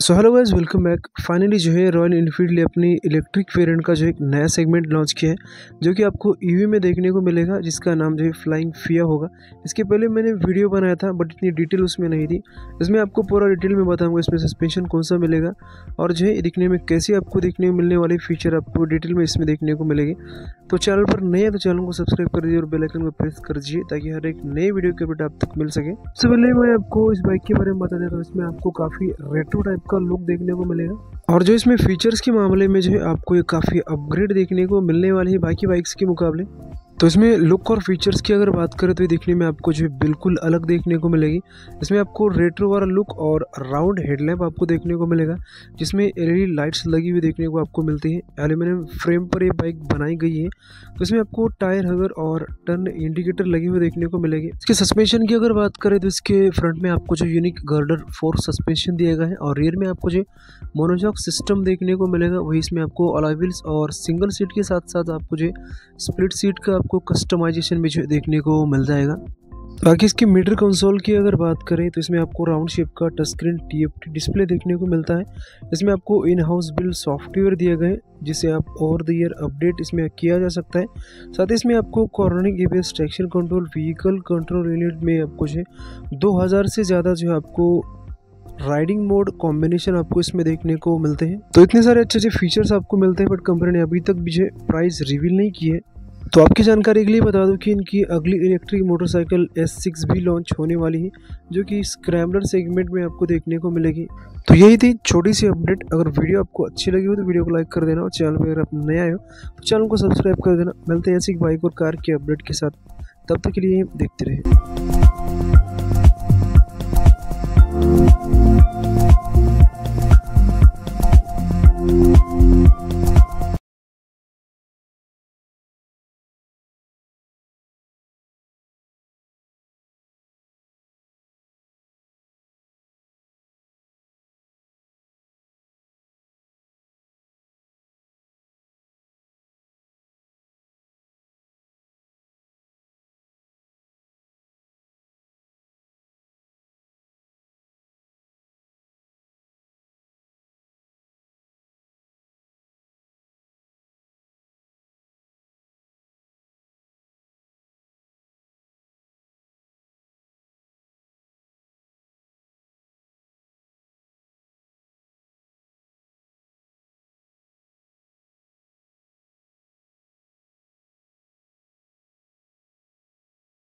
सो hello guys, welcome back. Finally जो है royal Enfield ने अपनी इलेक्ट्रिक वेरिएंट का जो एक नया सेगमेंट लॉन्च किया है, जो कि आपको ईवी में देखने को मिलेगा, जिसका नाम जो है फ्लाइंग फिया होगा। इसके पहले मैंने वीडियो बनाया था बट इतनी डिटेल उसमें नहीं थी। इसमें आपको पूरा डिटेल में बताऊंगा इसमें सस्पेंशन कौन सा मिलेगा और जो है दिखने में कैसे आपको देखने को मिलने वाली फीचर आपको डिटेल में इसमें देखने को मिलेगी। तो चैनल पर नए हैं तो चैनल को सब्सक्राइब कर दीजिए और बेल आइकन को प्रेस कर दीजिए ताकि हर एक नए वीडियो के अपडेट आप तक मिल सके। सबसे पहले मैं आपको इस बाइक के बारे में बता देता हूँ। इसमें आपको काफ़ी रेट्रो टाइप का लुक देखने को मिलेगा और जो इसमें फीचर्स के मामले में जो है आपको ये काफ़ी अपग्रेड देखने को मिलने वाली है बाकी बाइक्स के मुकाबले। तो इसमें लुक और फीचर्स की अगर बात करें तो ये दिखने में आपको जो है बिल्कुल अलग देखने को मिलेगी। इसमें आपको रेट्रो वाला लुक और राउंड हेडलैम्प आपको देखने को मिलेगा, जिसमें एलईडी लाइट्स लगी हुई देखने को आपको मिलती है। एल्यूमिनियम फ्रेम पर ये बाइक बनाई गई है। तो इसमें आपको टायर हगर और टर्न इंडिकेटर लगी हुई देखने को मिलेगी। इसके सस्पेंशन की अगर बात करें तो इसके फ्रंट में आपको जो यूनिक गर्डर फोर्स सस्पेंशन दिया गया है और रियर में आपको जो मोनोशॉक सिस्टम देखने को मिलेगा। वही इसमें आपको अलॉय व्हील्स और सिंगल सीट के साथ साथ आपको जो स्प्लिट सीट का आपको कस्टमाइजेशन भी जो देखने को मिल जाएगा। बाकी इसकी मीटर कंसोल की अगर बात करें तो इसमें आपको राउंड शेप का टच स्क्रीन TFT डिस्प्ले देखने को मिलता है। इसमें आपको इन हाउस बिल्ड सॉफ्टवेयर दिया गया है, जिसे आप ओवर द ईयर अपडेट इसमें किया जा सकता है। साथ ही इसमें आपको cornering ABS traction control vehicle control unit में आपको जो 2000 से ज़्यादा जो आपको राइडिंग मोड कॉम्बिनेशन आपको इसमें देखने को मिलते हैं। तो इतने सारे अच्छे फीचर्स आपको मिलते हैं, बट कंपनी ने अभी तक भी प्राइस रिवील नहीं की है। तो आपकी जानकारी के लिए बता दूं कि इनकी अगली इलेक्ट्रिक मोटरसाइकिल S6 भी लॉन्च होने वाली है, जो कि स्क्रैम्बलर सेगमेंट में आपको देखने को मिलेगी। तो यही थी छोटी सी अपडेट। अगर वीडियो आपको अच्छी लगी हो तो वीडियो को लाइक कर देना और चैनल पर अगर आप नए आए हो तो चैनल को सब्सक्राइब कर देना। मिलते हैं ऐसी बाइक और कार की अपडेट के साथ, तब तक के लिए देखते रहिए।